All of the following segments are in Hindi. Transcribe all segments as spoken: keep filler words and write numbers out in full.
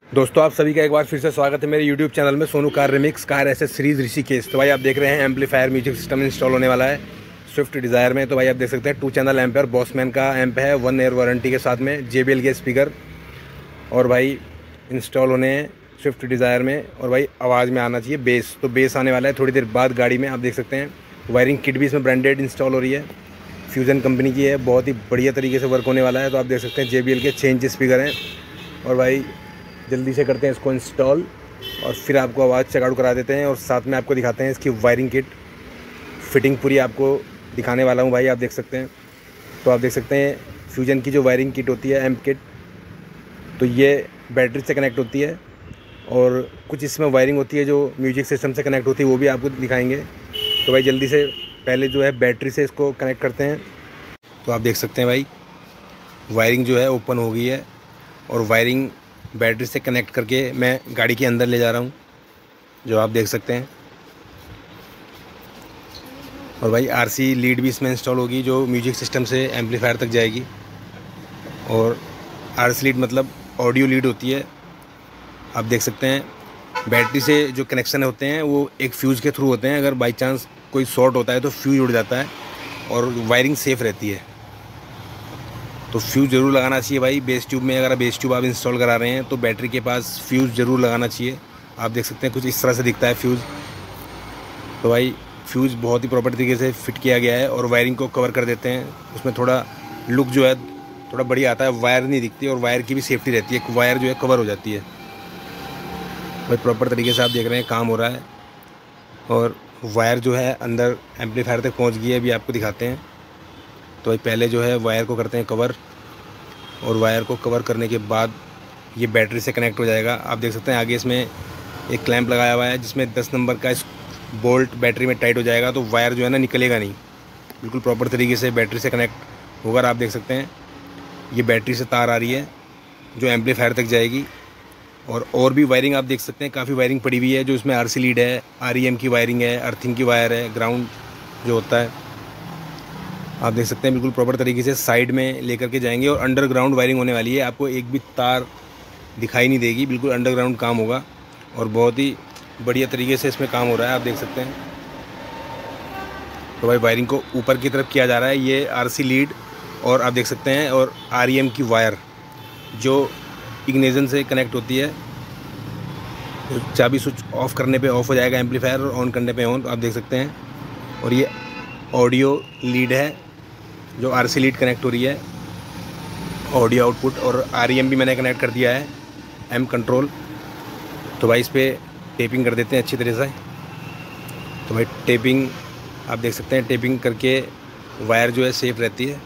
दोस्तों आप सभी का एक बार फिर से स्वागत है मेरे यूट्यूब चैनल में Sonu car remix car accessories Rishikesh. तो भाई आप देख रहे हैं एम्पलीफायर म्यूजिक सिस्टम इंस्टॉल होने वाला है स्विफ्ट डिज़ायर में। तो भाई आप देख सकते हैं टू चैनल एम्प है, बॉसमैन का एम्प है, वन ईयर वारंटी के साथ में, जे बी एल के स्पीकर और भाई इंस्टॉल होने हैं स्विफ्ट डिज़ायर में। और भाई आवाज़ में आना चाहिए बेस, तो बेस आने वाला है थोड़ी देर बाद गाड़ी में। आप देख सकते हैं वायरिंग किट भी इसमें ब्रांडेड इंस्टॉल हो रही है, फ्यूज़न कंपनी की है, बहुत ही बढ़िया तरीके से वर्क होने वाला है। तो आप देख सकते हैं जे बी एल के छः इंच स्पीकर हैं। और भाई जल्दी से करते हैं इसको इंस्टॉल और फिर आपको आवाज़ चेकआउट करा देते हैं और साथ में आपको दिखाते हैं इसकी वायरिंग किट फिटिंग पूरी आपको दिखाने वाला हूं भाई। आप देख सकते हैं, तो आप देख सकते हैं फ्यूजन की जो वायरिंग किट होती है एम्प किट, तो ये बैटरी से कनेक्ट होती है और कुछ इसमें वायरिंग होती है जो म्यूजिक सिस्टम से कनेक्ट होती है, वो भी आपको दिखाएंगे। तो भाई जल्दी से पहले जो है बैटरी से इसको कनेक्ट करते हैं। तो आप देख सकते हैं भाई वायरिंग जो है ओपन हो गई है और वायरिंग बैटरी से कनेक्ट करके मैं गाड़ी के अंदर ले जा रहा हूँ, जो आप देख सकते हैं। और भाई आरसी लीड भी इसमें इंस्टॉल होगी जो म्यूजिक सिस्टम से एम्पलीफायर तक जाएगी। और आरसी लीड मतलब ऑडियो लीड होती है। आप देख सकते हैं बैटरी से जो कनेक्शन होते हैं वो एक फ्यूज़ के थ्रू होते हैं। अगर बाई चांस कोई शॉर्ट होता है तो फ्यूज़ उड़ जाता है और वायरिंग सेफ़ रहती है। तो फ्यूज़ ज़रूर लगाना चाहिए भाई बेस ट्यूब में। अगर बेस ट्यूब आप इंस्टॉल करा रहे हैं तो बैटरी के पास फ्यूज़ ज़रूर लगाना चाहिए। आप देख सकते हैं कुछ इस तरह से दिखता है फ्यूज़। तो भाई फ्यूज़ बहुत ही प्रॉपर तरीके से फिट किया गया है और वायरिंग को कवर कर देते हैं। उसमें थोड़ा लुक जो है थोड़ा बढ़िया आता है, वायर नहीं दिखती और वायर की भी सेफ्टी रहती है, वायर जो है कवर हो जाती है। भाई प्रॉपर तरीके से आप देख रहे हैं काम हो रहा है और वायर जो है अंदर एम्पलीफायर तक पहुँच गई है, अभी आपको दिखाते हैं। तो भाई पहले जो है वायर को करते हैं कवर और वायर को कवर करने के बाद ये बैटरी से कनेक्ट हो जाएगा। आप देख सकते हैं आगे इसमें एक क्लैंप लगाया हुआ है जिसमें दस नंबर का बोल्ट बैटरी में टाइट हो जाएगा, तो वायर जो है ना निकलेगा नहीं, बिल्कुल प्रॉपर तरीके से बैटरी से कनेक्ट होगा। आप देख सकते हैं ये बैटरी से तार आ रही है जो एम्पलीफायर तक जाएगी। और और भी वायरिंग आप देख सकते हैं काफ़ी वायरिंग पड़ी हुई है, जो इसमें आर सी लीड है, आर ई एम की वायरिंग है, अर्थिंग की वायर है, ग्राउंड जो होता है आप देख सकते हैं बिल्कुल प्रॉपर तरीके से साइड में लेकर के जाएंगे। और अंडरग्राउंड वायरिंग होने वाली है, आपको एक भी तार दिखाई नहीं देगी, बिल्कुल अंडरग्राउंड काम होगा और बहुत ही बढ़िया तरीके से इसमें काम हो रहा है। आप देख सकते हैं तो भाई वायरिंग को ऊपर की तरफ किया जा रहा है, ये आरसी लीड और आप देख सकते हैं और आरईएम की वायर जो इग्निशन से कनेक्ट होती है। चाबी स्विच ऑफ करने पे ऑफ हो जाएगा एम्पलीफायर और ऑन करने पे ऑन, आप देख सकते हैं। और ये ऑडियो लीड है जो आरसी लीड कनेक्ट हो रही है, ऑडियो आउटपुट, और आरईएम भी मैंने कनेक्ट कर दिया है, एम कंट्रोल। तो भाई इस पर टेपिंग कर देते हैं अच्छी तरह से। तो भाई टेपिंग आप देख सकते हैं, टेपिंग करके वायर जो है सेफ रहती है।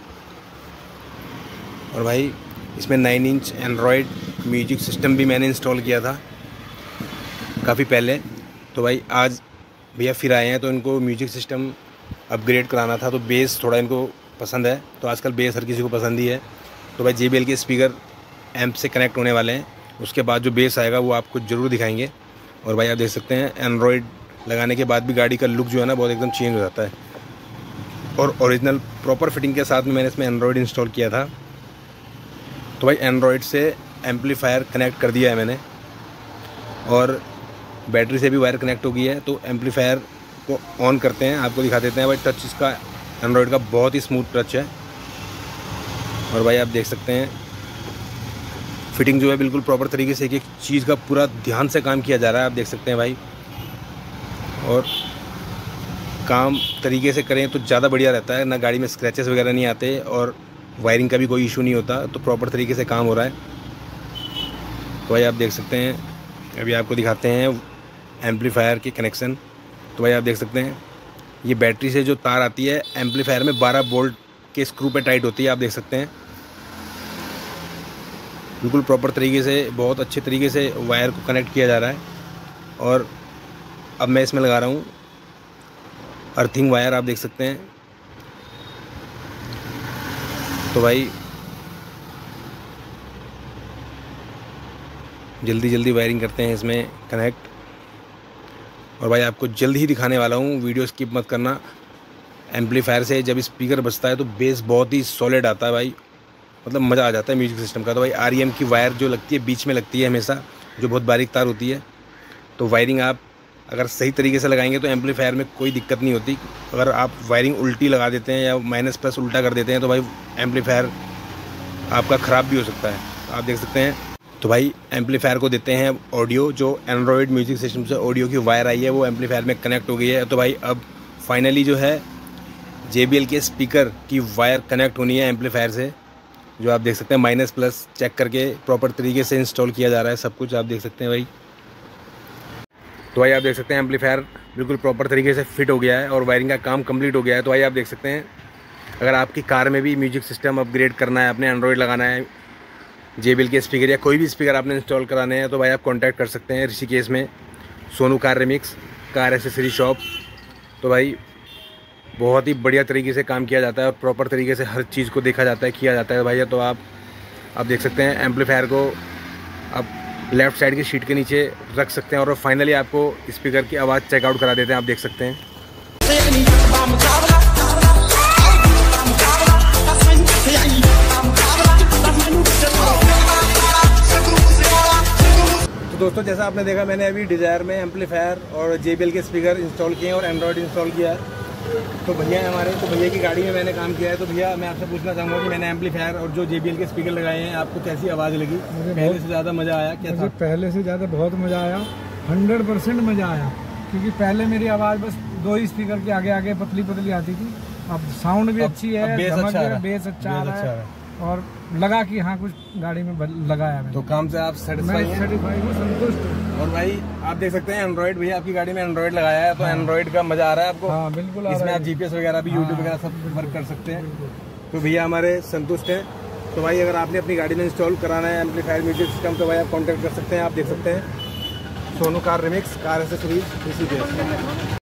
और भाई इसमें nine inch Android music system भी मैंने इंस्टॉल किया था काफ़ी पहले। तो भाई आज भैया फिर आए हैं तो इनको म्यूजिक सिस्टम अपग्रेड कराना था, तो बेस थोड़ा इनको पसंद है, तो आजकल बेस हर किसी को पसंद ही है। तो भाई जे बी एल के स्पीकर एम्प से कनेक्ट होने वाले हैं, उसके बाद जो बेस आएगा वो आपको ज़रूर दिखाएंगे। और भाई आप देख सकते हैं एंड्रॉयड लगाने के बाद भी गाड़ी का लुक जो है ना बहुत एकदम चेंज हो जाता है। और ओरिजिनल प्रॉपर फिटिंग के साथ में मैंने इसमें एंड्रॉयड इंस्टॉल किया था। तो भाई एंड्रॉयड से एम्पलीफायर कनेक्ट कर दिया है मैंने और बैटरी से भी वायर कनेक्ट हो गई है। तो एम्पलीफायर को ऑन करते हैं, आपको दिखा देते हैं। भाई टच इसका एंड्रॉयड का बहुत ही स्मूथ टच है। और भाई आप देख सकते हैं फिटिंग जो है बिल्कुल प्रॉपर तरीके से, एक एक चीज़ का पूरा ध्यान से काम किया जा रहा है, आप देख सकते हैं भाई। और काम तरीके से करें तो ज़्यादा बढ़िया रहता है, ना गाड़ी में स्क्रैचेस वगैरह नहीं आते और वायरिंग का भी कोई इशू नहीं होता। तो प्रॉपर तरीके से काम हो रहा है। तो भाई आप देख सकते हैं, अभी आपको दिखाते हैं एम्पलीफायर के कनेक्शन। तो भाई आप देख सकते हैं ये बैटरी से जो तार आती है एम्पलीफायर में बारह बोल्ट के स्क्रू पे टाइट होती है, आप देख सकते हैं बिल्कुल प्रॉपर तरीके से, बहुत अच्छे तरीके से वायर को कनेक्ट किया जा रहा है। और अब मैं इसमें लगा रहा हूँ अर्थिंग वायर, आप देख सकते हैं। तो भाई जल्दी जल्दी वायरिंग करते हैं इसमें कनेक्ट। और भाई आपको जल्द ही दिखाने वाला हूँ, वीडियो स्किप मत करना। एम्पलीफायर से जब स्पीकर बजता है तो बेस बहुत ही सॉलिड आता है भाई, मतलब मज़ा आ जाता है म्यूजिक सिस्टम का। तो भाई आर ई एम की वायर जो लगती है बीच में लगती है हमेशा, जो बहुत बारीक तार होती है। तो वायरिंग आप अगर सही तरीके से लगाएंगे तो एम्पलीफायर में कोई दिक्कत नहीं होती। अगर आप वायरिंग उल्टी लगा देते हैं या माइनस प्लस उल्टा कर देते हैं तो भाई एम्पलीफायर आपका ख़राब भी हो सकता है। आप देख सकते हैं। तो भाई एम्पलीफायर को देते हैं ऑडियो, जो एंड्रॉयड म्यूजिक सिस्टम से ऑडियो की वायर आई है वो एम्पलीफायर में कनेक्ट हो गई है। तो भाई अब फाइनली जो है जे बी एल के स्पीकर की वायर कनेक्ट होनी है एम्पलीफायर से, जो आप देख सकते हैं माइनस प्लस चेक करके प्रॉपर तरीके से इंस्टॉल किया जा रहा है सब कुछ। आप देख सकते हैं भाई। तो भाई आप देख सकते हैं एम्पलीफायर बिल्कुल प्रॉपर तरीके से फिट हो गया है और वायरिंग का काम कंप्लीट हो गया है। तो भाई आप देख सकते हैं, अगर आपकी कार में भी म्यूजिक सिस्टम अपग्रेड करना है, अपने एंड्रॉयड लगाना है, जे बी एल के स्पीकर या कोई भी स्पीकर आपने इंस्टॉल कराने हैं, तो भाई आप कांटेक्ट कर सकते हैं ऋषिकेश में Sonu car remix car accessory shop. तो भाई बहुत ही बढ़िया तरीके से काम किया जाता है और प्रॉपर तरीके से हर चीज़ को देखा जाता है, किया जाता है भाई। तो आप आप देख सकते हैं एम्पलीफायर को आप लेफ़्ट साइड की शीट के नीचे रख सकते हैं और फाइनली आपको स्पीकर की आवाज़ चेकआउट करा देते हैं। आप देख सकते हैं। तो दोस्तों जैसा आपने देखा, मैंने अभी डिज़ायर में एम्पलीफायर और जे बी एल के स्पीकर इंस्टॉल किए हैं और एंड्रॉयड इंस्टॉल किया है। तो भैया हमारे तो भैया की गाड़ी में मैंने काम किया है। तो भैया मैं आपसे पूछना चाहूँगा कि मैंने एम्पलीफायर और जो जे बी एल के स्पीकर लगाए हैं, आपको कैसी आवाज़ लगी? पहले से ज़्यादा मज़ा आया क्या? मुझे पहले से ज़्यादा बहुत मज़ा आया, हंड्रेड परसेंट मज़ा आया। क्योंकि पहले मेरी आवाज़ बस दो ही स्पीकर के आगे आगे पतली पतली आती थी। अब साउंड भी अच्छी है, बेस अच्छा है, बेस अच्छा आ रहा है और लगा कि हाँ कुछ गाड़ी में लगाया मैंने। तो काम से आप सेटिस्फाई हैं? सेटिस्फाई हूँ, संतुष्ट हूँ। और भाई आप देख सकते हैं एंड्रॉइड, भैया आपकी गाड़ी में एंड्रॉइड लगाया है, तो एंड्रॉइड का मजा आ रहा है आपको? हाँ बिल्कुल। इसमें आप जी पी एस वगैरह भी, यूट्यूब वगैरह सब वर्क कर सकते हैं। तो भैया हमारे संतुष्ट हैं। तो भाई अगर आपने अपनी गाड़ी में इंस्टॉल कराना है एम्पलीफायर म्यूजिक सिस्टम, तो भाई आप कॉन्टैक्ट कर सकते हैं। आप देख सकते हैं Sonu car remix car accessories Rishikesh.